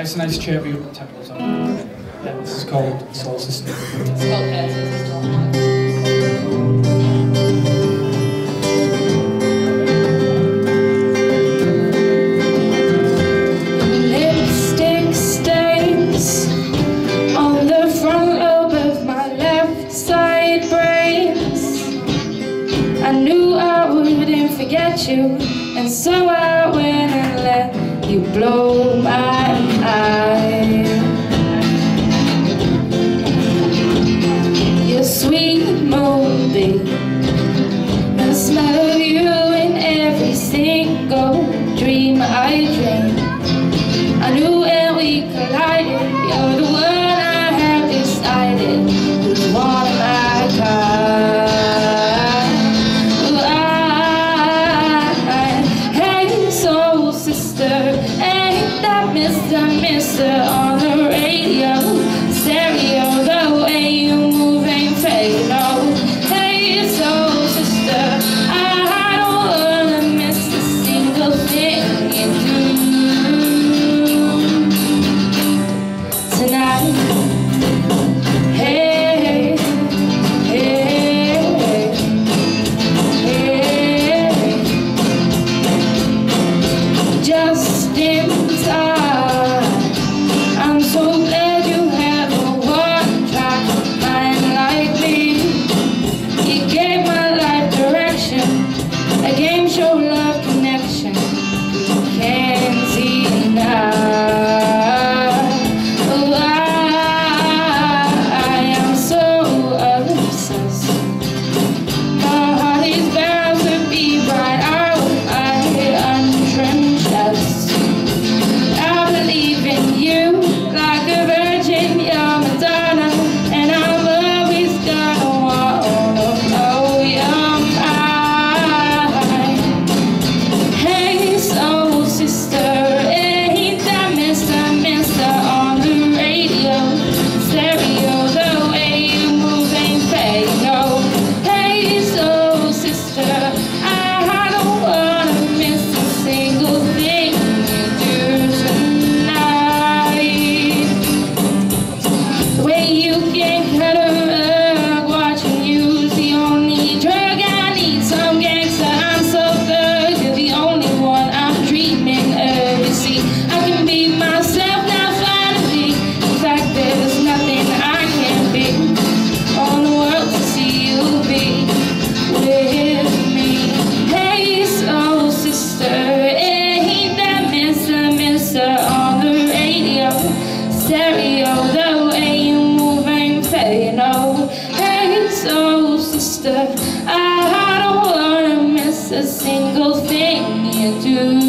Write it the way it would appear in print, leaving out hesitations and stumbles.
nice chirpy tempo song. Yeah, this is called Soul Sister. It's called Lipstick stains on the front lobe of my left side brains. I knew I wouldn't forget you, and so I went and let you blow my mind. Your sweet moonbeam, the smell of you in every single dream I dream. I knew when we collided, you're the one I have decided was one of my kind. Hey, soul sister, ain't that Mr. on the radio, stereo, the way you move ain't fake, no. Hey, soul sister, I don't wanna miss a single thing you do tonight. Hey, hey, hey, just in time. I'm so glad you have a one-track mind like me. You gave my life direction, a game show love connection. You can't see now. Oh, I am so obsessed. My heart is bound to be right out. I'm tremendous. I believe in you like a virgin, you're Madonna, and I'm always gonna wanna know you're mine. Hey, soul sister, ain't that Mr. on the radio, stereo, the way you move ain't fake, no. Hey, soul sister, I don't wanna miss a single thing you do tonight. The way you can cut a rug, watching you's the only drug I need. Some gangster, I'm so good, you're the only one I'm dreaming of. You see, I can be myself now finally. In fact, there's nothing I can't be. On the world to see you be with me. Hey, soul sister, ain't that Mr. on the radio, stereo, the way you move ain't fair, no. Hey, soul sister, I don't wanna miss a single thing you do.